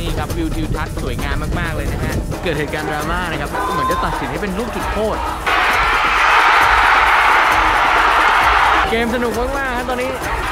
นี่ครับวิวทิวทัศน์สวยงามมากๆเลยนะฮะเกิดเหตุการณ์ดราม่านะครับเหมือนจะตัดสินให้เป็นลูกจุดโทษเกมสนุกมากๆครับตอนนี้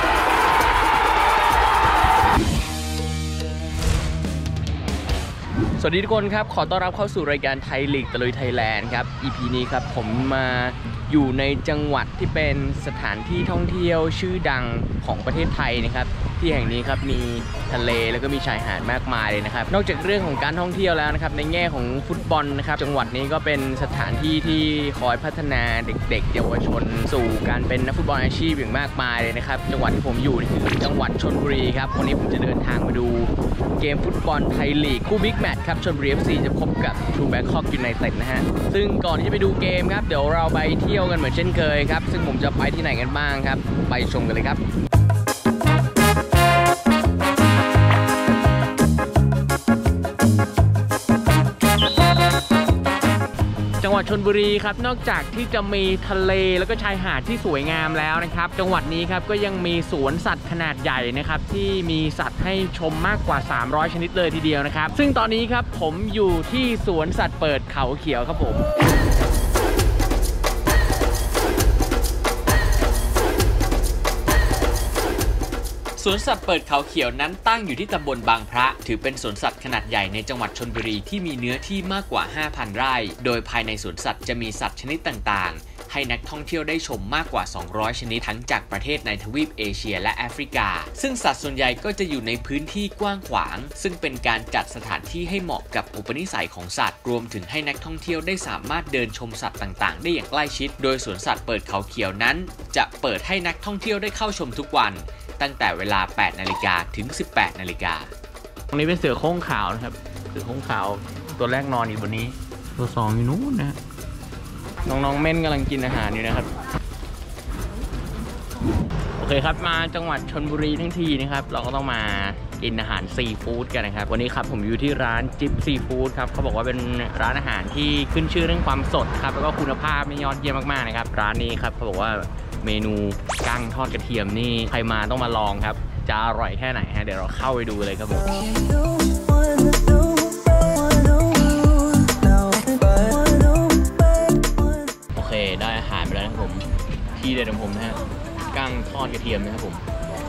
สวัสดีทุกคนครับขอต้อนรับเข้าสู่รายการไทยลีกตะลุยไทยแลนด์ครับ EP นี้ครับผมมาอยู่ในจังหวัดที่เป็นสถานที่ท่องเที่ยวชื่อดังของประเทศไทยนะครับที่แห่งนี้ครับมีทะเลแล้วก็มีชายหาดมากมายเลยนะครับนอกจากเรื่องของการท่องเที่ยวแล้วนะครับในแง่ของฟุตบอลนะครับจังหวัดนี้ก็เป็นสถานที่ที่คอยพัฒนาเด็กๆเยาวชนสู่การเป็นนักฟุตบอลอาชีพอย่างมากมายเลยนะครับจังหวัดที่ผมอยู่นี่คือจังหวัดชลบุรีครับวันนี้ผมจะเดินทางมาดูเกมฟุตบอลไทยลีกคู่บิ๊กแมตช์ครับชลบุรี FC จะพบกับ True Bangkok United นะฮะซึ่งก่อนที่จะไปดูเกมครับเดี๋ยวเราไปเที่ยวกันเหมือนเช่นเคยครับซึ่งผมจะไปที่ไหนกันบ้างครับไปชมกันเลยครับจังหวัดชลบุรีครับนอกจากที่จะมีทะเลแล้วก็ชายหาดที่สวยงามแล้วนะครับจังหวัดนี้ครับก็ยังมีสวนสัตว์ขนาดใหญ่นะครับที่มีสัตว์ให้ชมมากกว่า300ชนิดเลยทีเดียวนะครับซึ่งตอนนี้ครับผมอยู่ที่สวนสัตว์เปิดเขาเขียวครับผมสวนสัตว์เปิดเขาเขียวนั้นตั้งอยู่ที่ตำบลบางพระถือเป็นสวนสัตว์ขนาดใหญ่ในจังหวัดชลบุรีที่มีเนื้อที่มากกว่า 5,000 ไร่โดยภายในสวนสัตว์จะมีสัตว์ชนิดต่างๆให้นักท่องเที่ยวได้ชมมากกว่า200ชนิดทั้งจากประเทศในทวีปเอเชียและแอฟริกาซึ่งสัตว์ส่วนใหญ่ก็จะอยู่ในพื้นที่กว้างขวางซึ่งเป็นการจัดสถานที่ให้เหมาะกับอุปนิสัยของสัตว์รวมถึงให้นักท่องเที่ยวได้สามารถเดินชมสัตว์ต่างๆได้อย่างใกล้ชิดโดยสวนสัตว์เปิดเขาเขียวนั้นจะเปิดให้นักท่องเที่ยวได้เข้าชมทุกวันตั้งแต่เวลา 8 นาฬิกาถึง 18 นาฬิกาตรงนี้เป็นเสือโคร่งขาวนะครับเสือโคร่งขาวตัวแรกนอนอยู่บนนี้ตัว2อยู่นู้นนะน้องๆเม่นกำลังกินอาหารอยู่นะครับโอเคครับมาจังหวัดชลบุรีทั้งทีนะครับเราก็ต้องมากินอาหารซีฟู้ดกันนะครับวันนี้ครับผมอยู่ที่ร้านจิ๊บซีฟู้ดครับเขาบอกว่าเป็นร้านอาหารที่ขึ้นชื่อเรื่องความสดครับแล้วก็คุณภาพนี่ยอดเยี่ยมมากๆนะครับร้านนี้ครับเขาบอกว่าเมนูกั้งทอดกระเทียมนี่ใครมาต้องมาลองครับจะอร่อยแค่ไหนฮะเดี๋ยวเราเข้าไปดูเลยครับผมโอเคได้อาหารไปแล้วนะครับผมที่เด็ดของผมนะฮะกั้งทอดกระเทียมนะครับผม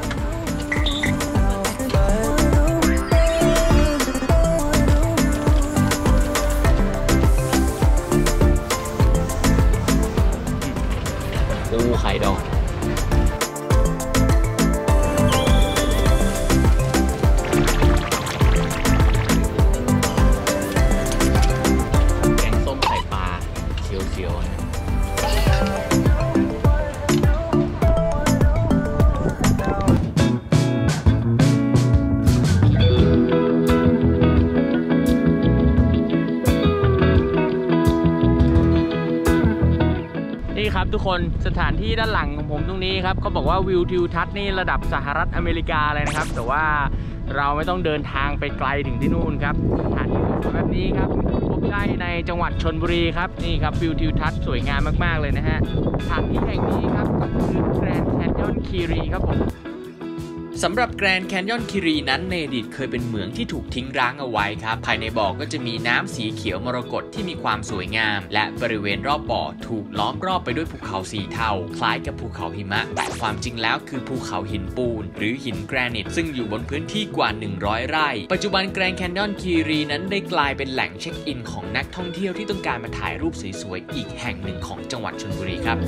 ปูไข่ดองแกงส้มไข่ปลาเชียวๆนะนี่ครับทุกคนสถานที่ด้านหลังของผมตรงนี้ครับเขาบอกว่าวิวทิวทัศน์นี่ระดับสหรัฐอเมริกาเลยนะครับแต่ว่าเราไม่ต้องเดินทางไปไกลถึงที่นู่นครับสถานที่แบบนี้ครับพบได้ในจังหวัดชลบุรีครับนี่ครับวิวทิวทัศน์สวยงามมากๆเลยนะฮะสถานที่แห่งนี้ครับก็คือแกรนด์แคนยอนคีรีครับผมสำหรับแกรนด์แคนยอนคีรีนั้นในอดีตเคยเป็นเหมืองที่ถูกทิ้งร้างเอาไว้ครับภายในบ่อก็จะมีน้ำสีเขียวมรกตที่มีความสวยงามและบริเวณรอบบ่อถูกล้อมรอบไปด้วยภูเขาสีเทาคล้ายกับภูเขาหิมะแต่ความจริงแล้วคือภูเขาหินปูนหรือหินแกรนิตซึ่งอยู่บนพื้นที่กว่า100ไร่ปัจจุบันแกรนด์แคนยอนคีรีนั้นได้กลายเป็นแหล่งเช็คอินของนักท่องเที่ยวที่ต้องการมาถ่ายรูปสวยๆอีกแห่งหนึ่งของจังหวัดชลบุรีครับ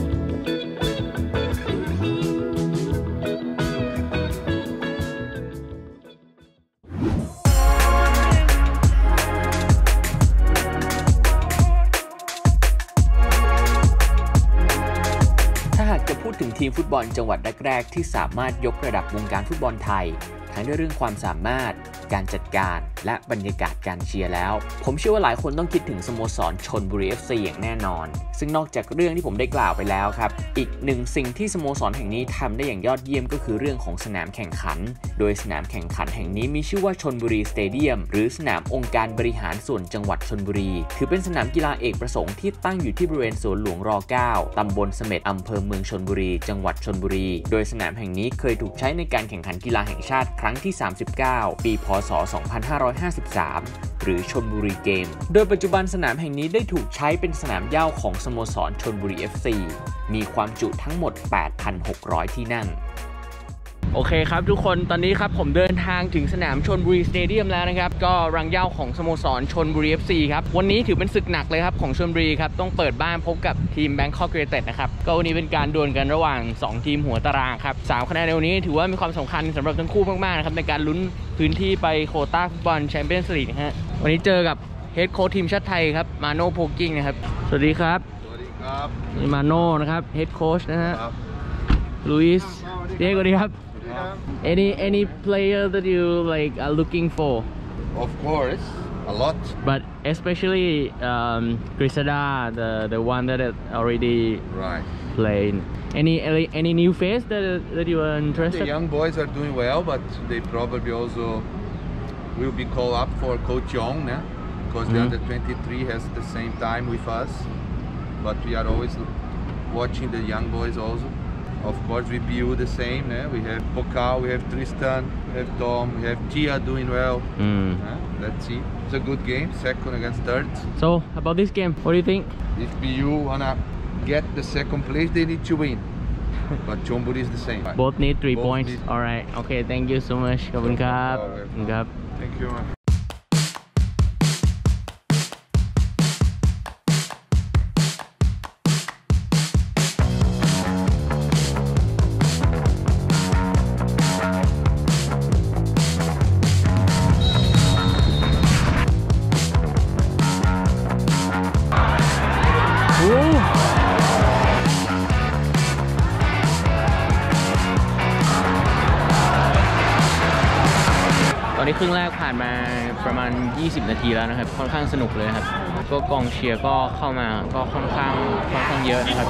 พูดถึงทีมฟุตบอลจังหวัดแรกๆที่สามารถยกระดับวงการฟุตบอลไทยทั้งด้วยเรื่องความสามารถการจัดการและบรรยากาศการเชียร์แล้วผมเชื่อว่าหลายคนต้องคิดถึงสโมสรชลบุรี FC อย่างแน่นอนซึ่งนอกจากเรื่องที่ผมได้กล่าวไปแล้วครับอีกหนึ่งสิ่งที่สโมสรแห่งนี้ทำได้อย่างยอดเยี่ยมก็คือเรื่องของสนามแข่งขันโดยสนามแข่งขันแห่งนี้มีชื่อว่าชลบุรีสเตเดียมหรือสนามองค์การบริหารส่วนจังหวัดชลบุรีถือเป็นสนามกีฬาเอกประสงค์ที่ตั้งอยู่ที่บริเวณสวนหลวงร9ตำบลเสม็ดอำเภอเมืองชลบุรีจังหวัดชลบุรีโดยสนามแห่งนี้เคยถูกใช้ในการแข่งขันกีฬาแห่งชาติครั้งที่39ปีพศ. 2553 หรือชลบุรีเกมโดยปัจจุบันสนามแห่งนี้ได้ถูกใช้เป็นสนามหญ้าของสโมสรชลบุรี FC มีความจุทั้งหมด 8,600 ที่นั่งโอเคครับทุกคนตอนนี้ครับผมเดินทางถึงสนามชลบุรีสเตเดียมแล้วนะครับก็รังเหย้าของสโมสรชลบุรี FC ครับวันนี้ถือเป็นศึกหนักเลยครับของชลบุรีครับต้องเปิดบ้านพบกับทีม Bangkok United นะครับก็วันนี้เป็นการดวลกันระหว่าง2ทีมหัวตารางครับ3คะแนนในวันนี้ถือว่ามีความสำคัญสำหรับทั้งคู่มากๆนะครับในการลุ้นพื้นที่ไปโควต้าฟุตบอลแชมเปี้ยนส์ลีกนะฮะวันนี้เจอกับเฮดโค้ชทีมชาติไทยครับมาโน่โพกิ้งนะครับสวัสดีครับสวัสดีครับนี่มาโน่นะครับเฮดโค้ชนะฮะลุยส์เด็กสวัสดีครับAny player that you like are looking for? Of course, a lot. But especially Grisada, the one that already played. Any new face that you are interested? The young boys are doing well, but they probably also will be called up for Coach Young, because the under 23 has the same time with us. But we are always watching the young boys also.Of course, we view the same. We have Pokal, we have Tristan, we have Tom, we have Tia doing well. Let's see. It's a good game, second against third. So, about this game, what do you think? If BU wanna get the second place, they need to win. But Chonburi is the same. Both need 3 points. Alright. Okay, thank you so much. ขอบคุณครับครับ Thank you. ตอนนี้ครึ่งแรกผ่านมาประมาณ20นาทีแล้วนะครับค่อนข้างสนุกเลยครับก็กองเชียร์ก็เข้ามาก็ค่อนข้างเยอะนะครับ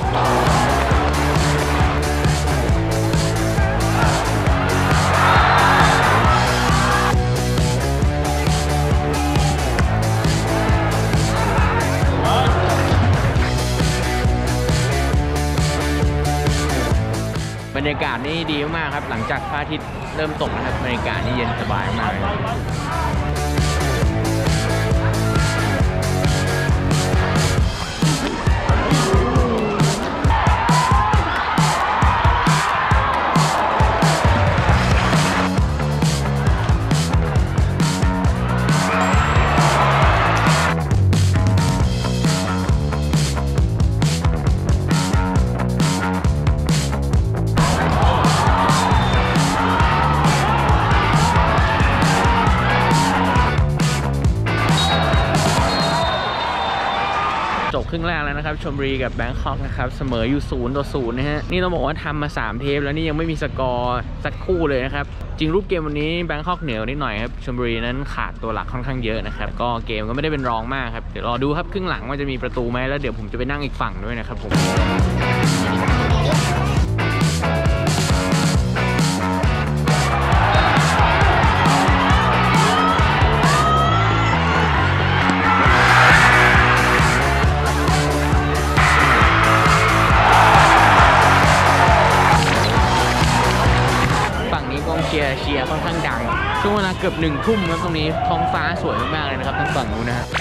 บรรยากาศนี่ดีมากครับหลังจากพระอาทิตย์เริ่มตกนะครับบรรยากาศนี่เย็นสบายมากจบครึ่งแรกแล้วนะครับชลบุรีกับแบงคอกนะครับเสมออยู่0-0นะฮะนี่ต้องบอกว่าทำมา3เทปแล้วนี่ยังไม่มีสกอร์สักคู่เลยนะครับจริงรูปเกมวันนี้แบงคอกเหนียวนิดหน่อยครับชลบุรีนั้นขาดตัวหลักค่อนข้างเยอะนะครับก็เกมก็ไม่ได้เป็นรองมากครับเดี๋ยวรอดูครับครึ่งหลังว่าจะมีประตูไหมแล้วเดี๋ยวผมจะไปนั่งอีกฝั่งด้วยนะครับผมเชียร์ค่อนข้างดังช่วงเวลาเกือบ1 ทุ่มครับตรงนี้ท้องฟ้าสวยมากๆเลยนะครับทั้งฝั่งนู้นนะฮะ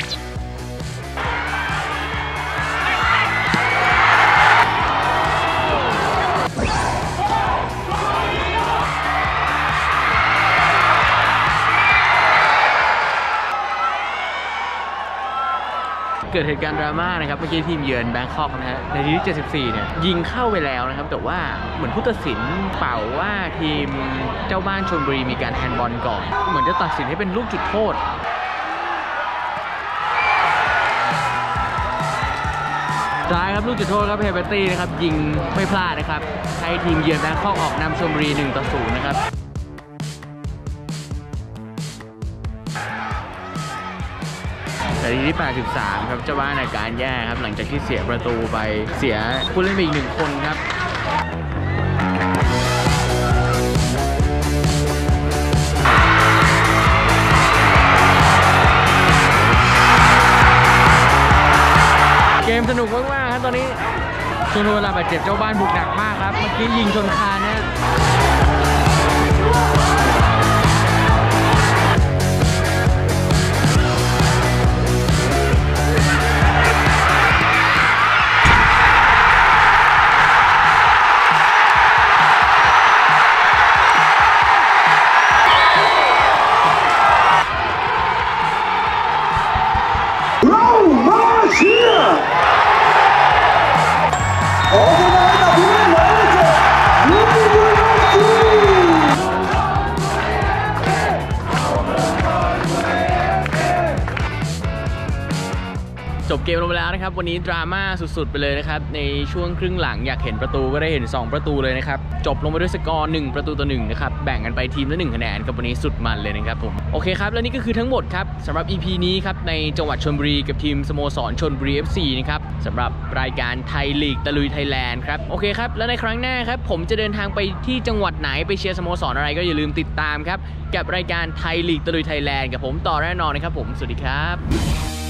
เกิดเหตุการณ์ดราม่านะครับเมื่อกี้ทีมเยือนแบงคอกนะฮะในทีที่74เนี่ยยิงเข้าไปแล้วนะครับแต่ว่าเหมือนผู้ตัดสินเป่าว่าทีมเจ้าบ้านชลบุรีมีการแฮนด์บอลก่อนเหมือนจะตัดสินให้เป็นลูกจุดโทษซ้ายครับลูกจุดโทษครับเฮเบอร์ตี้นะครับยิงไม่พลาดนะครับให้ทีมเยือนแบงคอกออกนำชลบุรี1-0นะครับนาทีที่83ครับเจ้าบ้านอาการแย่ครับหลังจากที่เสียประตูไปเสียผู้เล่นไปอีก1 คนครับเกมสนุกมากๆครับตอนนี้ช่วงเวลาบาดเจ็บเจ้าบ้านบุกหนักมากครับเมื่อกี้ยิงชนคานนะบเกมลงไปแล้วนะครับวันนี้ดราม่าสุดๆไปเลยนะครับในช่วงครึ่งหลังอยากเห็นประตูก็ได้เห็น2ประตูเลยนะครับจบลงไปด้วยสกอร์1ประตูต่อ1นะครับแบ่งกันไปทีมละ1คะแนนกับวันนี้สุดมันเลยนะครับผมโอเคครับและนี่ก็คือทั้งหมดครับสำหรับ EP นี้ครับในจังหวัดชลบุรีกับทีมสโมสรชลบุรี FC นะครับสำหรับรายการไทยลีกตะลุยไทยแลนด์ครับโอเคครับและในครั้งหน้าครับผมจะเดินทางไปที่จังหวัดไหนไปเชียร์สโมสรอะไรก็อย่าลืมติดตามครับกับรายการไทยลีกตะลุยไทยแลนด์กับผมต่อแน่นอนนะครับผมสวัสดีครับ